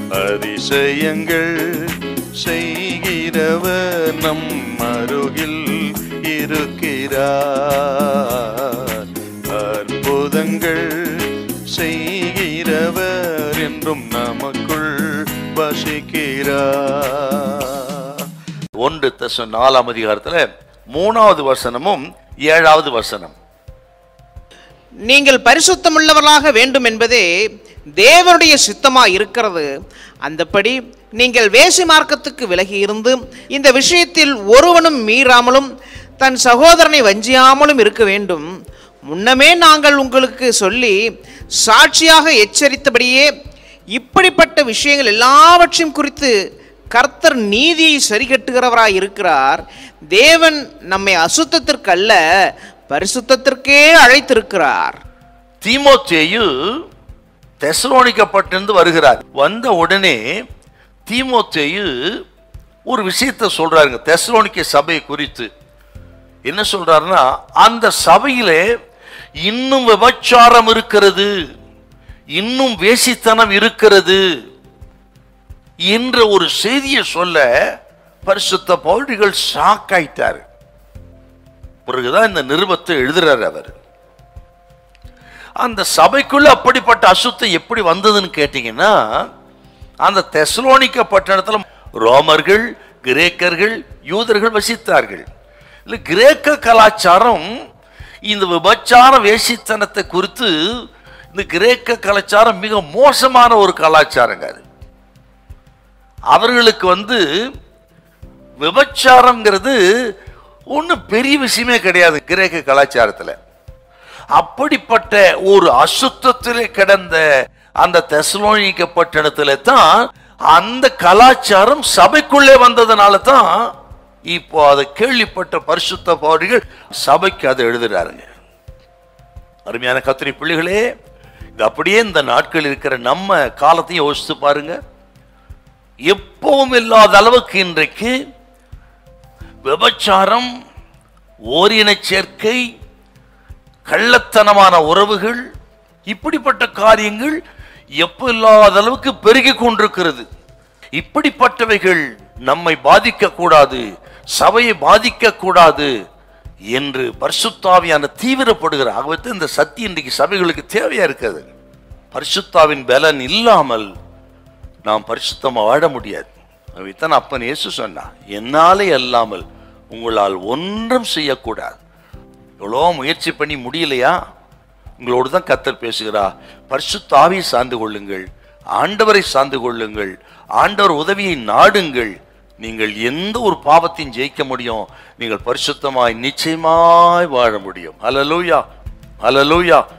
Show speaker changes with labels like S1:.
S1: அதிசயங்கள் செய்கிறவர் நம் அருகில் இருக்கிறார். அற்புதங்கள் செய்கிறவர் என்றும் நமக்குள் வசிக்கிறார். 1 தெசலோனிக்கேயர் 4 அதிகாரத்தில் 3வது வசனமும் 7வது வசனம்.
S2: நீங்கள் பரிசுத்தமுள்ளவர்களாக வேண்டும் என்பதே தேவனுடைய சித்தமாய் இருக்கிறது. அந்தபடி நீங்கள் வேசி மார்க்கத்துக்கு விலகி இருந்து இந்த விஷயத்தில் ஒருவனும் மீறாமலும் தன் சகோதரனை வஞ்சியாமலும் இருக்க வேண்டும். முன்னமே நாங்கள் உங்களுக்கு சொல்லி சாட்சியாக எச்சரித்தபடியே இப்படிப்பட்ட விஷயங்கள் எல்லாவற்றையும் குறித்து கர்த்தர் நீதியை சரிகட்டுகிறவராய் இருக்கிறார். தேவன் நம்மை அசுத்தத்திற்கு அல்ல பரிசுத்தத்திற்கே அழைத்திருக்கிறார்.
S1: தீமோத்தேயு தெசலோனிக்கே பட்டிருந்து வருகிறார். வந்த உடனே தீமோத்தேயு ஒரு விஷயத்தை சொல்றாருங்க தெசலோனிக்கே சபையை குறித்து. என்ன சொல்றாருன்னா, அந்த சபையிலே இன்னும் விபச்சாரம் இருக்கிறது, இன்னும் வேசித்தனம் இருக்கிறது என்ற ஒரு செய்தியை சொல்ல பரிசுத்த பவுல் ஷாக் ஆயிட்டார். பிறகுதான் இந்த நிருபத்தை எழுதுறாரு அவர். அந்த சபைக்குள்ள அப்படிப்பட்ட அசுத்தம் எப்படி வந்ததுன்னு கேட்டீங்கன்னா, அந்த தெசலோனிக்கே பட்டணத்தில் ரோமர்கள், கிரேக்கர்கள், யூதர்கள் வசித்தார்கள். இல்லை, கிரேக்க கலாச்சாரம் இந்த விபச்சார வேசித்தனத்தை குறித்து, இந்த கிரேக்க கலாச்சாரம் மிக மோசமான ஒரு கலாச்சாரங்க. அது அவர்களுக்கு விபச்சாரம்ங்கிறது ஒன்றும் பெரிய விஷயமே கிடையாது கிரேக்க கலாச்சாரத்தில். அப்படிப்பட்ட ஒரு அசுத்தத்திலே கிடந்த அந்த தெசலோனிக்கே பட்டணத்திலே தான் அந்த கலாச்சாரம் சபைக்குள்ளே வந்ததுனால தான் இப்போ அதை கேள்விப்பட்ட பரிசுத்த பவுல் சபைக்கு அதை எழுதுறாருங்க. அருமையான கர்த்தருடைய பிள்ளைகளே, இது அப்படியே இந்த நாட்கள் இருக்கிற நம்ம காலத்தையும் யோசித்து பாருங்க. எப்பவும் இல்லாத அளவுக்கு இன்றைக்கு விபச்சாரம், ஓரின சேர்க்கை, கள்ளத்தனமான உறவுகள், இப்படிப்பட்ட காரியங்கள் எப்ப இல்லாத அளவுக்கு பெருகி கொண்டிருக்கிறது. இப்படிப்பட்டவைகள் நம்மை பாதிக்க கூடாது, சபையை பாதிக்க கூடாது என்று பரிசுத்தாவியான தீவிரப்படுகிற ஆகவே இந்த சத்தியம் இன்றைக்கு சபைகளுக்கு தேவையா இருக்கிறது. பரிசுத்தாவின் பலன் இல்லாமல் நாம் பரிசுத்தமா வாழ முடியாது. அவைத்தான் அப்பன் இயேசு சொன்னா, என்னாலே அல்லாமல் உங்களால் ஒன்றும் செய்யக்கூடாது. எவ்வளோ முயற்சி பண்ணி முடியலையா? உங்களோடு தான் கர்த்தர் பேசுகிறா. பரிசுத்த ஆவியை சார்ந்து கொள்ளுங்கள், ஆண்டவரை சார்ந்து கொள்ளுங்கள், ஆண்டவர் உதவியை நாடுங்கள். நீங்கள் எந்த ஒரு பாவத்தையும் ஜெயிக்க முடியும். நீங்கள் பரிசுத்தமாய் நிச்சயமாய் வாழ முடியும். ஹல்லேலூயா, ஹல்லேலூயா.